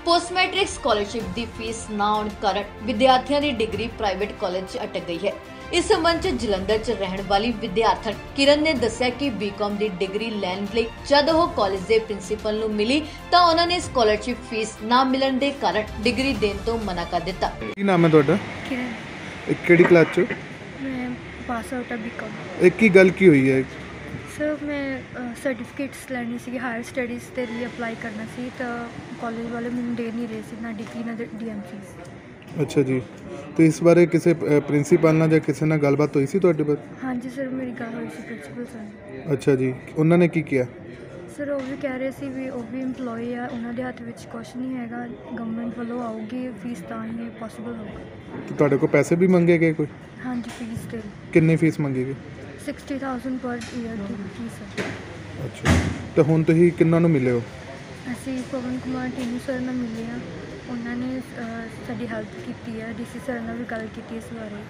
Post matric scholarship की fees न आने कारण विद्यार्थियों की डिग्री प्राइवेट कॉलेज अटक गई है। इस संबंध च जलंधर च रहने वाली विद्यार्थी किरण ने दस्सिया कि बीकॉम की डिग्री लैण लई जद वो कॉलेज के प्रिंसीपल नूं मिली तो उन्होंने स्कॉलरशिप फीस ना मिलण के कारण डिग्री देने तो मना कर दिता। ਕੀ ਨਾਮ ਹੈ ਤੁਹਾਡਾ? किरण ਕਿਹੜੀ ਕਲਾਸ ਚ? मैं पास आउट है बीकॉम। ਇਹ ਕੀ ਗੱਲ ਕੀ ਹੋਈ ਹੈ? सर मैं सर्टिफिकेट्स लैनी सी हायर स्टडीज़ के लिए अप्लाई करना सी तो कॉलेज वाले मैंने दे नहीं रहे सी ना डिग्री ना DMC। ਅੱਛਾ ਜੀ, ਤੇ ਇਸ ਬਾਰੇ ਕਿਸੇ ਪ੍ਰਿੰਸੀਪਲ ਨਾਲ ਜਾਂ ਕਿਸੇ ਨਾਲ ਗੱਲਬਾਤ ਹੋਈ ਸੀ ਤੁਹਾਡੇ ਬਾਰੇ? हाँ जी सर मेरी गल हुई सी प्रिंसीपल सर। ਅੱਛਾ ਜੀ, ਉਹਨਾਂ ਨੇ ਕੀ ਕਿਹਾ? सर वो भी कह रहे सी भी वो भी एम्पलॉय है, उन्होंने हथ में कुछ नहीं है, गवर्नमेंट वालों आऊगी फीस तो ही पॉसिबल होगा। ਤੇ ਤੁਹਾਡੇ ਕੋਲ ਪੈਸੇ ਵੀ ਮੰਗੇ ਗਏ ਕੋਈ? हाँ जी फीस दे ਕਿੰਨੀ ਫੀਸ ਮੰਗੀ ਗਈ? 60,000 पर ईयर की फीस है। ਅੱਛਾ, ਤੇ ਹੁਣ ਤੁਸੀਂ ਕਿੰਨਾਂ ਨੂੰ ਮਿਲੇ ਹੋ? ਅਸੀਂ ਪਵਨ ਕੁਮਾਰ ਟੀਨੂ ਸਰ ਨਾਲ ਮਿਲੇ ਹਾਂ, ਉਹਨਾਂ ਨੇ ਸਾਡੀ ਹੈਲਪ ਕੀਤੀ ਹੈ, DC ਸਰ ਨਾਲ ਵੀ ਗੱਲ ਕੀਤੀ ਇਸ ਬਾਰੇ।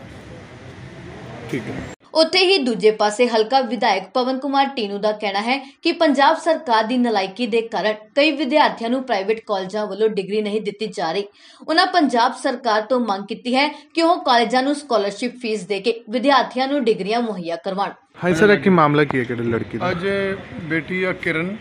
ਠੀਕ ਹੈ। ਉੱਥੇ ਹੀ ਦੂਜੇ ਪਾਸੇ ਹਲਕਾ ਵਿਧਾਇਕ ਪਵਨ ਕੁਮਾਰ ਟੀਨੂ ਦਾ ਕਹਿਣਾ ਹੈ ਕਿ ਪੰਜਾਬ ਸਰਕਾਰ ਦੀ ਨਲਾਇਕੀ ਦੇ ਕਾਰਨ ਕਈ ਵਿਦਿਆਰਥੀਆਂ ਨੂੰ ਪ੍ਰਾਈਵੇਟ ਕਾਲਜਾਂ ਵੱਲੋਂ ਡਿਗਰੀ ਨਹੀਂ ਦਿੱਤੀ ਜਾ ਰਹੀ। ਉਹਨਾਂ ਪੰਜਾਬ ਸਰਕਾਰ ਤੋਂ ਮੰਗ ਕੀਤੀ ਹੈ ਕਿ ਉਹ ਕਾਲਜਾਂ ਨੂੰ ਸਕਾਲਰਸ਼ਿਪ ਫੀਸ ਦੇ ਕੇ ਵਿਦਿਆਰਥੀਆਂ ਨੂੰ ਡਿਗਰੀਆਂ ਮੁਹੱਈਆ ਕਰਵਾਉਣ। ਹਾਂ ਸਰ, ਇਹ ਕੀ ਮਾਮਲਾ ਕੀ ਹੈ ਕਿਹੜੀ ਲੜਕੀ ਦਾ? ਅੱਜ ਬੇਟੀ ਆ ਕਿਰਨ,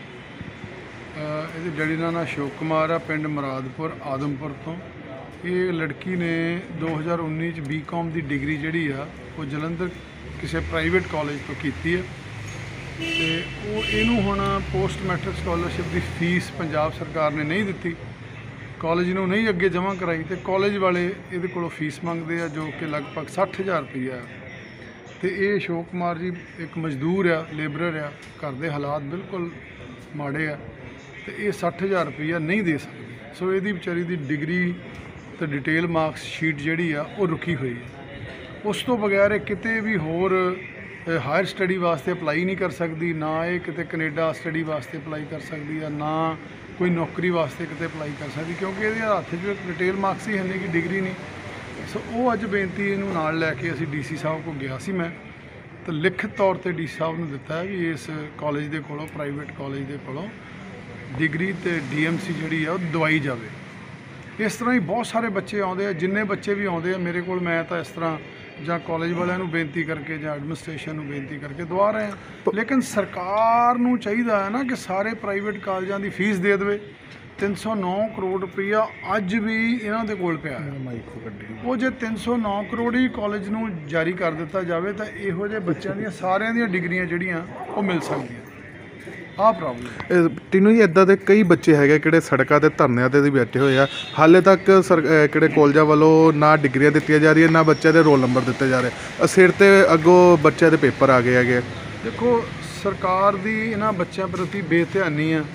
ਇਹਦੇ ਡੈਡੀ ਦਾ ਨਾਂ ਅਸ਼ੋਕ ਕੁਮਾਰ ਆ, ਪਿੰਡ ਮੁਰਾਦਪੁਰ ਆਦਮਪੁਰ ਤੋਂ। ਇਹ ਲੜਕੀ ਨੇ 2019 ਚ BCom ਦੀ ਡਿਗਰੀ ਜਿਹੜੀ ਆ ਉਹ ਜਲੰਧਰ ਕਿਸੇ ਪ੍ਰਾਈਵੇਟ ਕਾਲਜ ਤੋਂ ਕੀਤੀ ਹੈ ਤੇ ਉਹ ਇਹਨੂੰ ਹੁਣ ਪੋਸਟ ਮੈਟ੍ਰਿਕ ਸਕਾਲਰਸ਼ਿਪ ਦੀ ਫੀਸ ਪੰਜਾਬ ਸਰਕਾਰ ਨੇ ਨਹੀਂ ਦਿੱਤੀ, ਕਾਲਜ ਨੂੰ ਨਹੀਂ ਅੱਗੇ ਜਮ੍ਹਾਂ ਕਰਾਈ ਤੇ ਕਾਲਜ ਵਾਲੇ ਇਹਦੇ ਕੋਲੋਂ ਫੀਸ ਮੰਗਦੇ ਆ ਜੋ ਕਿ ਲਗਭਗ 60,000 ਰੁਪਈਆ। ਤੇ ਇਹ ਅਸ਼ੋਕ ਕੁਮਾਰ ਜੀ ਇੱਕ ਮਜ਼ਦੂਰ ਆ, ਲੇਬਰਰ ਆ, ਘਰ ਦੇ ਹਾਲਾਤ ਬਿਲਕੁਲ ਮਾੜੇ ਆ ਤੇ ਇਹ 60,000 ਰੁਪਈਆ ਨਹੀਂ ਦੇ ਸਕਦੇ। ਸੋ ਇਹਦੀ ਵਿਚਾਰੀ ਦੀ ਡਿਗਰੀ ਤੇ ਡਿਟੇਲ ਮਾਰਕਸ ਸ਼ੀਟ ਜਿਹੜੀ ਆ ਉਹ ਰੁਕੀ ਹੋਈ ਹੈ। ਉਸ ਤੋਂ ਬਗੈਰ ਇਹ ਕਿਤੇ ਵੀ ਹੋਰ ਹਾਇਰ ਸਟੱਡੀ ਵਾਸਤੇ ਅਪਲਾਈ ਨਹੀਂ ਕਰ ਸਕਦੀ, ਨਾ ਇਹ ਕਿਤੇ ਕੈਨੇਡਾ ਸਟੱਡੀ ਵਾਸਤੇ ਅਪਲਾਈ ਕਰ ਸਕਦੀ ਆ, ਨਾ ਕੋਈ ਨੌਕਰੀ ਵਾਸਤੇ ਕਿਤੇ ਅਪਲਾਈ ਕਰ ਸਕਦੀ, ਕਿਉਂਕਿ ਇਹਦੇ ਹੱਥ 'ਚ ਡਿਟੇਲ ਮਾਰਕਸ ਹੀ ਹੈ ਨਹੀਂ ਕਿ ਡਿਗਰੀ ਨਹੀਂ। ਸੋ ਉਹ ਅੱਜ ਬੇਨਤੀ ਇਹਨੂੰ ਨਾਲ ਲੈ ਕੇ ਅਸੀਂ DC ਸਾਹਿਬ ਕੋਲ ਗਿਆ ਸੀ ਮੈਂ, ਤਾਂ ਲਿਖਤ ਤੌਰ 'ਤੇ DC ਸਾਹਿਬ ਨੂੰ ਦਿੱਤਾ ਵੀ ਇਸ ਕਾਲਜ ਦੇ ਕੋਲੋਂ, ਪ੍ਰਾਈਵੇਟ ਕਾਲਜ ਦੇ ਕੋਲੋਂ ਡਿਗਰੀ ਤੇ DMC ਜਿਹੜੀ ਆ ਉਹ ਦਵਾਈ ਜਾਵੇ। ਇਸ ਤਰ੍ਹਾਂ ਹੀ ਬਹੁਤ ਸਾਰੇ ਬੱਚੇ ਆਉਂਦੇ ਆ, ਜਿੰਨੇ ਬੱਚੇ ਵੀ ਆਉਂਦੇ ਆ ਮੇਰੇ ਕੋਲ, ਮੈਂ ਤਾਂ ਇਸ ਤਰ੍ਹਾਂ ਜਾਂ ਕਾਲਜ ਵਾਲਿਆਂ ਨੂੰ ਬੇਨਤੀ ਕਰਕੇ ਜਾਂ ਐਡਮਿਨਿਸਟ੍ਰੇਸ਼ਨ ਨੂੰ ਬੇਨਤੀ ਕਰਕੇ ਦਵਾ ਰਹੇ ਹਾਂ। ਲੇਕਿਨ ਸਰਕਾਰ ਨੂੰ ਚਾਹੀਦਾ ਹੈ ਨਾ ਕਿ ਸਾਰੇ ਪ੍ਰਾਈਵੇਟ ਕਾਲਜਾਂ ਦੀ ਫੀਸ ਦੇ ਦੇਵੇ। 309 ਕਰੋੜ ਰੁਪਈਆ ਅੱਜ ਵੀ ਇਹਨਾਂ ਦੇ ਕੋਲ ਪਿਆ ਹੈ। ਉਹ ਜੇ 309 ਕਰੋੜ ਹੀ ਕਾਲਜ ਨੂੰ ਜਾਰੀ ਕਰ ਦਿੱਤਾ ਜਾਵੇ ਤਾਂ ਇਹੋ ਜਿਹੇ ਬੱਚਿਆਂ ਦੀਆਂ ਸਾਰਿਆਂ ਦੀਆਂ ਡਿਗਰੀਆਂ ਜਿਹੜੀਆਂ ਉਹ ਮਿਲ ਸਕਦੀਆਂ। ਆਹ ਪ੍ਰੋਬਲਮ ਟੀਨੂ ਜੀ, ਇੱਦਾਂ ਦੇ ਕਈ ਬੱਚੇ ਹੈਗੇ ਕਿਹੜੇ ਸੜਕਾਂ 'ਤੇ ਧਰਨਿਆਂ 'ਤੇ ਵੀ ਬੈਠੇ ਹੋਏ ਆ, ਹਾਲੇ ਤੱਕ ਕਿਹੜੇ ਕਾਲਜਾਂ ਵੱਲੋਂ ਨਾ ਡਿਗਰੀਆਂ ਦਿੱਤੀਆਂ ਜਾ ਰਹੀਆਂ, ਨਾ ਬੱਚਿਆਂ ਦੇ ਰੋਲ ਨੰਬਰ ਦਿੱਤੇ ਜਾ ਰਹੇ। ਸਿਰ 'ਤੇ ਅੱਗੋਂ ਬੱਚਿਆਂ ਦੇ ਪੇਪਰ ਆ ਗਏ ਹੈਗੇ। ਦੇਖੋ, ਸਰਕਾਰ ਦੀ ਇਹਨਾਂ ਬੱਚਿਆਂ ਪ੍ਰਤੀ ਬੇਧਿਆਨੀ ਆ,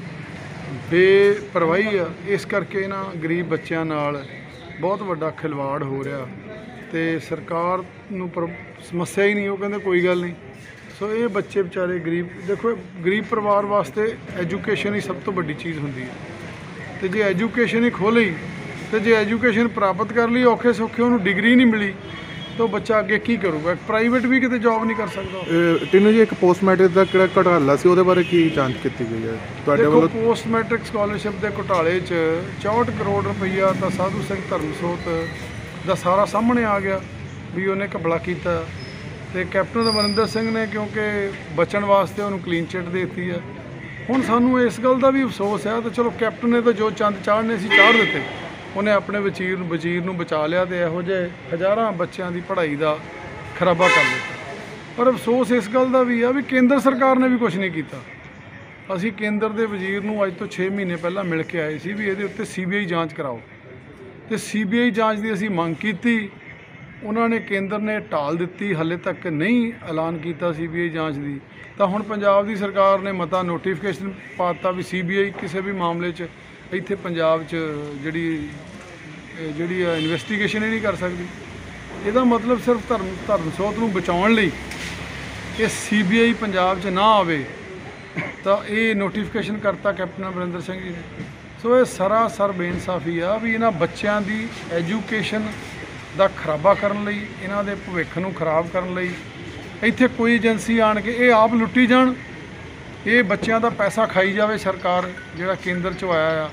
ਬੇਪਰਵਾਹੀ ਆ, ਇਸ ਕਰਕੇ ਇਹਨਾਂ ਗਰੀਬ ਬੱਚਿਆਂ ਨਾਲ ਬਹੁਤ ਵੱਡਾ ਖਿਲਵਾੜ ਹੋ ਰਿਹਾ ਤੇ ਸਰਕਾਰ ਨੂੰ ਸਮੱਸਿਆ ਹੀ ਨਹੀਂ। ਉਹ ਕਹਿੰਦੇ ਕੋਈ ਗੱਲ ਨਹੀਂ। ਸੋ ਇਹ ਬੱਚੇ ਵਿਚਾਰੇ ਗਰੀਬ, ਦੇਖੋ ਗਰੀਬ ਪਰਿਵਾਰ ਵਾਸਤੇ ਐਜੂਕੇਸ਼ਨ ਹੀ ਸਭ ਤੋਂ ਵੱਡੀ ਚੀਜ਼ ਹੁੰਦੀ ਹੈ ਤੇ ਜੇ ਐਜੂਕੇਸ਼ਨ ਹੀ ਖੋਹ ਲਈ ਤੇ ਜੇ ਐਜੂਕੇਸ਼ਨ ਪ੍ਰਾਪਤ ਕਰ ਲਈ ਔਖੇ ਸੌਖੇ ਉਹਨੂੰ ਡਿਗਰੀ ਨਹੀਂ ਮਿਲੀ ਤਾਂ ਬੱਚਾ ਅੱਗੇ ਕੀ ਕਰੂਗਾ? ਪ੍ਰਾਈਵੇਟ ਵੀ ਕਿਤੇ ਜੌਬ ਨਹੀਂ ਕਰ ਸਕਦਾ। ਟੀਨੂ ਜੀ, ਇੱਕ ਪੋਸਟ ਮੈਟ੍ਰਿਕ ਦਾ ਕਿਹੜਾ ਘੁਟਾਲਾ ਸੀ, ਉਹਦੇ ਬਾਰੇ ਕੀ ਜਾਂਚ ਕੀਤੀ ਗਈ ਹੈ ਤੁਹਾਡੇ ਵੱਲੋਂ? ਪੋਸਟ ਮੈਟ੍ਰਿਕ ਸਕਾਲਰਸ਼ਿਪ ਦੇ ਘੁਟਾਲੇ 'ਚ 64 ਕਰੋੜ ਰੁਪਈਆ ਤਾਂ ਸਾਧੂ ਸਿੰਘ ਧਰਮਸੋਤ ਦਾ ਸਾਰਾ ਸਾਹਮਣੇ ਆ ਗਿਆ ਵੀ ਉਹਨੇ ਘਪਲਾ ਕੀਤਾ ਤੇ ਕੈਪਟਨ ਅਮਰਿੰਦਰ ਸਿੰਘ ਨੇ ਕਿਉਂਕਿ ਬਚਣ ਵਾਸਤੇ ਉਹਨੂੰ ਕਲੀਨ ਚਿੱਟ ਦੇ ਦਿੱਤੀ ਹੈ। ਹੁਣ ਸਾਨੂੰ ਇਸ ਗੱਲ ਦਾ ਵੀ ਅਫਸੋਸ ਹੈ, ਤਾਂ ਚਲੋ ਕੈਪਟਨ ਨੇ ਤਾਂ ਜੋ ਚੰਦ ਚਾੜਨੇ ਸੀ ਚਾੜ ਦਿੱਤੇ, ਉਹਨੇ ਆਪਣੇ ਵਜ਼ੀਰ ਨੂੰ ਬਚਾ ਲਿਆ ਤੇ ਇਹੋ ਜਿਹੇ ਹਜ਼ਾਰਾਂ ਬੱਚਿਆਂ ਦੀ ਪੜ੍ਹਾਈ ਦਾ ਖਰਾਬਾ ਕਰ ਦਿੱਤਾ। ਪਰ ਅਫਸੋਸ ਇਸ ਗੱਲ ਦਾ ਵੀ ਆ ਵੀ ਕੇਂਦਰ ਸਰਕਾਰ ਨੇ ਵੀ ਕੁਝ ਨਹੀਂ ਕੀਤਾ। ਅਸੀਂ ਕੇਂਦਰ ਦੇ ਵਜ਼ੀਰ ਨੂੰ ਅੱਜ ਤੋਂ 6 ਮਹੀਨੇ ਪਹਿਲਾਂ ਮਿਲ ਕੇ ਆਏ ਸੀ ਵੀ ਇਹਦੇ ਉੱਤੇ CBI ਜਾਂਚ ਕਰਾਓ ਤੇ CBI ਜਾਂਚ ਦੀ ਅਸੀਂ ਮੰਗ ਕੀਤੀ। ਉਹਨਾਂ ਨੇ, ਕੇਂਦਰ ਨੇ ਟਾਲ ਦਿੱਤੀ, ਹਾਲੇ ਤੱਕ ਨਹੀਂ ਐਲਾਨ ਕੀਤਾ CBI ਜਾਂਚ ਦੀ। ਤਾਂ ਹੁਣ ਪੰਜਾਬ ਦੀ ਸਰਕਾਰ ਨੇ ਮਤਾ ਨੋਟੀਫਿਕੇਸ਼ਨ ਪਾ ਦਿੱਤਾ ਵੀ CBI ਕਿਸੇ ਵੀ ਮਾਮਲੇ 'ਚ ਇੱਥੇ ਪੰਜਾਬ 'ਚ ਜਿਹੜੀ ਇਨਵੈਸਟੀਗੇਸ਼ਨ ਹੀ ਨਹੀਂ ਕਰ ਸਕਦੀ। ਇਹਦਾ ਮਤਲਬ ਸਿਰਫ ਧਰਮਸੋਤ ਨੂੰ ਬਚਾਉਣ ਲਈ ਇਹ CBI ਪੰਜਾਬ 'ਚ ਨਾ ਆਵੇ ਤਾਂ ਇਹ ਨੋਟੀਫਿਕੇਸ਼ਨ ਕਰਤਾ ਕੈਪਟਨ ਅਮਰਿੰਦਰ ਸਿੰਘ ਜੀ ਨੇ। ਸੋ ਇਹ ਸਰਾਸਰ ਬੇਇਨਸਾਫੀ ਆ ਵੀ ਇਹਨਾਂ ਬੱਚਿਆਂ ਦੀ ਐਜੂਕੇਸ਼ਨ ਦਾ ਖਰਾਬਾ ਕਰਨ ਲਈ, ਇਹਨਾਂ ਦੇ ਭਵਿੱਖ ਨੂੰ ਖਰਾਬ ਕਰਨ ਲਈ ਇੱਥੇ ਕੋਈ ਏਜੰਸੀ ਆਣ ਕੇ ਇਹ ਆਪ ਲੁੱਟੀ ਜਾਣ, ਇਹ ਬੱਚਿਆਂ ਦਾ ਪੈਸਾ ਖਾਈ ਜਾਵੇ ਸਰਕਾਰ ਜਿਹੜਾ ਕੇਂਦਰ 'ਚੋਂ ਆਇਆ ਆ।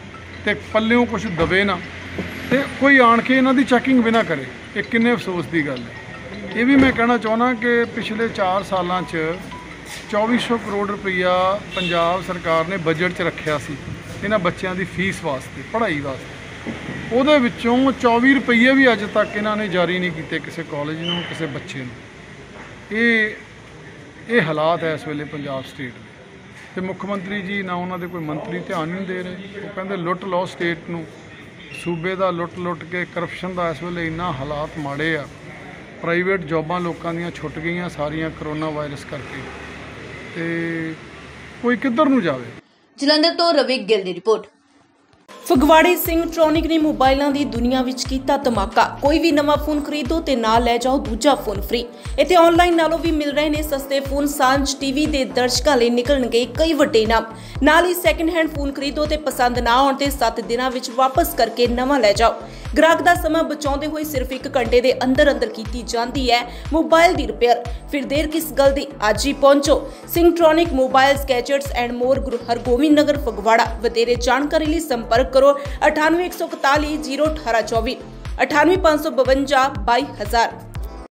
ਤੇ ਪੱਲਿਓਂ ਕੁਝ ਦਵੇ ਨਾ ਤੇ ਕੋਈ ਆਣ ਕੇ ਇਹਨਾਂ ਦੀ ਚੈਕਿੰਗ ਵੀ ਨਾ ਕਰੇ। ਇਹ ਕਿੰਨੇ ਅਫਸੋਸ ਦੀ ਗੱਲ ਹੈ। ਇਹ ਵੀ ਮੈਂ ਕਹਿਣਾ ਚਾਹੁੰਦਾ ਕਿ ਪਿਛਲੇ 4 ਸਾਲਾਂ 'ਚ 2400 ਕਰੋੜ ਰੁਪਈਆ ਪੰਜਾਬ ਸਰਕਾਰ ਨੇ ਬਜਟ 'ਚ ਰੱਖਿਆ ਸੀ ਇਹਨਾਂ ਬੱਚਿਆਂ ਦੀ ਫੀਸ ਵਾਸਤੇ, ਪੜ੍ਹਾਈ ਵਾਸਤੇ। ਉਹਦੇ ਵਿੱਚੋਂ 24 ਰੁਪਈਏ ਵੀ ਅੱਜ ਤੱਕ ਇਹਨਾਂ ਨੇ ਜਾਰੀ ਨਹੀਂ ਕੀਤੇ ਕਿਸੇ ਕਾਲਜ ਨੂੰ, ਕਿਸੇ ਬੱਚੇ ਨੂੰ। ਇਹ ਹਾਲਾਤ ਹੈ ਇਸ ਵੇਲੇ ਪੰਜਾਬ ਸਟੇਟ ਦੇ, ਤੇ ਮੁੱਖ ਮੰਤਰੀ ਜੀ ਨਾ ਉਹਨਾਂ ਦੇ ਕੋਈ ਮੰਤਰੀ ਧਿਆਨ ਨਹੀਂ ਦੇ ਰਹੇ। ਉਹ ਕਹਿੰਦੇ ਲੁੱਟ ਲਓ ਸਟੇਟ ਨੂੰ, ਸੂਬੇ ਦਾ ਲੁੱਟ ਕੇ ਕਰਪਸ਼ਨ ਦਾ ਇਸ ਵੇਲੇ ਇੰਨਾ ਹਾਲਾਤ ਮਾੜੇ ਆ। ਪ੍ਰਾਈਵੇਟ ਜੌਬਾਂ ਲੋਕਾਂ ਦੀਆਂ ਛੁੱਟ ਗਈਆਂ ਸਾਰੀਆਂ ਕਰੋਨਾ ਵਾਇਰਸ ਕਰਕੇ, ਤੇ ਕੋਈ ਕਿੱਧਰ ਨੂੰ ਜਾਵੇ। ਜਲੰਧਰ ਤੋਂ ਰਵੀ ਗਿੱਲ ਦੀ ਰਿਪੋਰਟ। ਫਗਵਾੜੇ ਸਿੰਗਟ੍ਰੋਨਿਕ ਨੇ ਮੋਬਾਈਲਾਂ ਦੀ ਦੁਨੀਆ ਵਿੱਚ ਕੀਤਾ ਧਮਾਕਾ। ਕੋਈ ਵੀ ਨਵਾਂ ਫੋਨ ਖਰੀਦੋ ਤੇ ਨਾਲ ਲੈ ਜਾਓ ਦੂਜਾ ਫੋਨ ਫ੍ਰੀ। ਇੱਥੇ ਆਨਲਾਈਨ ਨਾਲੋਂ ਵੀ ਮਿਲ ਰਹੇ ਨੇ ਸਸਤੇ ਫੋਨ। ਸਾਂਝ ਟੀਵੀ ਦੇ ਦਰਸ਼ਕਾਂ ਲਈ ਨਿਕਲਣਗੇ ਕਈ ਵੱਡੇ ਇਨਾਮ। ਨਾਲ ਹੀ ਸੈਕਿੰਡ ਹੈਂਡ ਫੋਨ ਖਰੀਦੋ ਤੇ ਪਸੰਦ ਨਾ ਆਉਣ ਤੇ 7 ਦਿਨਾਂ ਵਿੱਚ ਵਾਪਸ ਕਰਕੇ ਨਵਾਂ ਲੈ ਜਾਓ। ਗ੍ਰਾਹਕ ਦਾ ਸਮਾਂ ਬਚਾਉਂਦੇ ਹੋਏ ਸਿਰਫ 1 ਘੰਟੇ ਦੇ ਅੰਦਰ ਕੀਤੀ ਜਾਂਦੀ ਹੈ ਮੋਬਾਈਲ ਦੀ ਰਿਪੇਅਰ। ਫਿਰ ਦੇਰ ਕਿਸ ਗੱਲ ਦੀ, ਅੱਜ ਹੀ ਪਹੁੰਚੋ Singtronic mobiles gadgets and more, Guru Hargobind Nagar Phagwara. ਵਧੇਰੇ ਜਾਣਕਾਰੀ ਲਈ ਸੰਪਰਕ ਕਰੋ 9814401824 9855522000।